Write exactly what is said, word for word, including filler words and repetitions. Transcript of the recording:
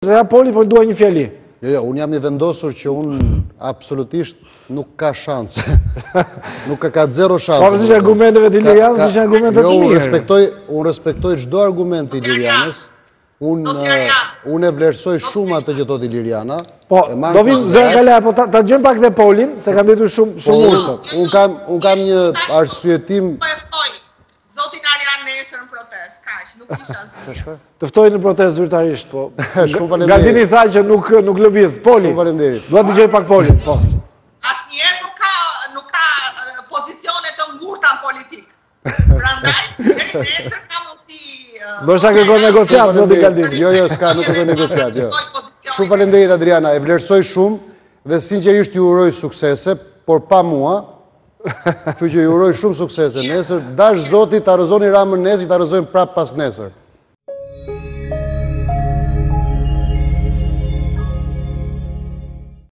të ja Poli, por dua një fjali. Jo, jo, unë jam i vendosur që unë absolutisht nuk ka shanse. Nuk ka ka zero shanse. Pa përsi që argumenteve të Ilirianës, ishë argumentet të mirë. Unë respektoj çdo argument të Ilirianës. Unë e vlerësoj shumë atë që thot Iliriana. Po, do vim zërë Kala, po ta gjëm pak dhe Polin, se kanë ditur shumë ursët. Unë kam një arsyetim... Zotin Arjan nesër në protest, kaq, nuk isha asgjë. Tëftoj në protest zyrtarisht, po. Shumë faleminderit. Galdini tha që nuk lëviz. Poli, Shumë faleminderit. do të dëgjoj pak Polin, po. Asnjëherë nuk ka pozicione të ngurta në politikë. Prandaj, deri nesër ka mundësi... Do shta kërkon negociat, zoti Galdini. Jo, jo, s'ka, nuk kërkon negociat, jo. Shumë faleminderit Adriana, e vlerësoj shumë dhe sinqerisht ju uroj suksese, por pa mua. Që që ju uroj shumë suksese nesër, dash Zoti të arëzoni Ramën nesër, të arëzojmë prapë pas nesër.